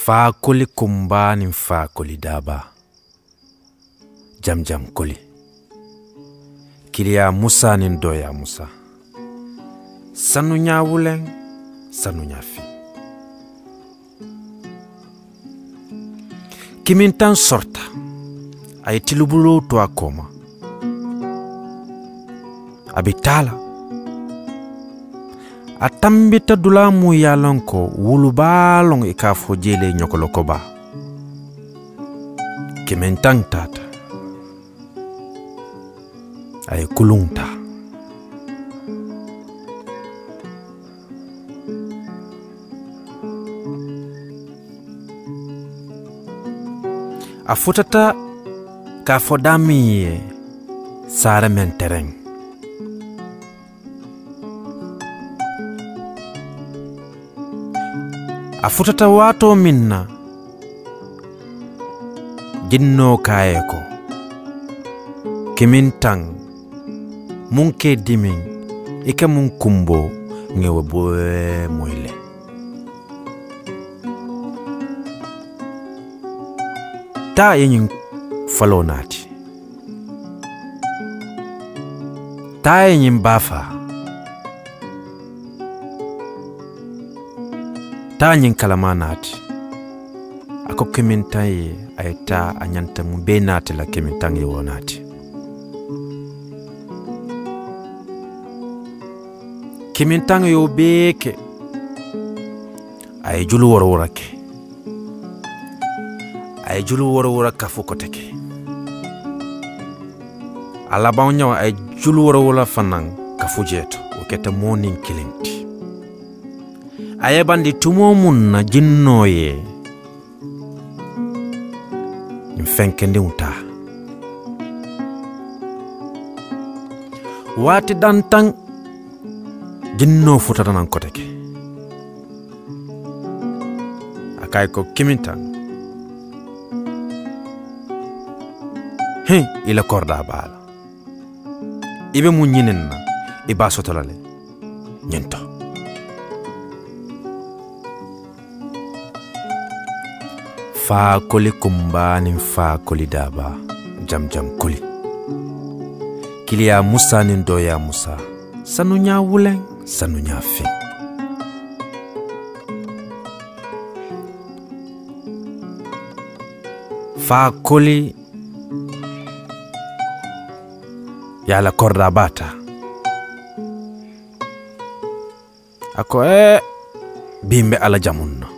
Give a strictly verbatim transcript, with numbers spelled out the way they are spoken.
Fa koli kumba ni fa koli daba. Jam jam koli. Kilia Musa ni doya Musa. Sanu nya wuleng, sanu nya fi. Kimintan sorta. Ay tilubulo to akoma. Abitala. Atambita dulamu yalonko wulubalong ikafo jele nyokolokoba. Kimentang tata. Ay kulungta. Afutata kafodami sare mentereng. Afutata wato minna jinno kayeko kimintang munke dimin ike mun kumbo ngewe boe moile ta yin falo nati ta yin bafa ta nyin kalamanati ako kimintai ayta anyanta mbenati la kimintangi wonati kimintangi yo beke ay julu woro worake ay julu woro woraka fukoteke ala bawnyo ay julu woro wala fanan kafujeto oketa morning kilinti ayabandi tumo munna jinnoye mfenkende unta wati dantang jinno futata nan koteke akay ko kimintang he ila korda bala ibe mu nyinenna iba sotolale nyento fa koli kumba ni fa koli daba jam jam koli kilia Musa ni doya Musa sanu nya wuleng sanu nya fi fa koli ya la korda bata ako e bimbe ala jamunno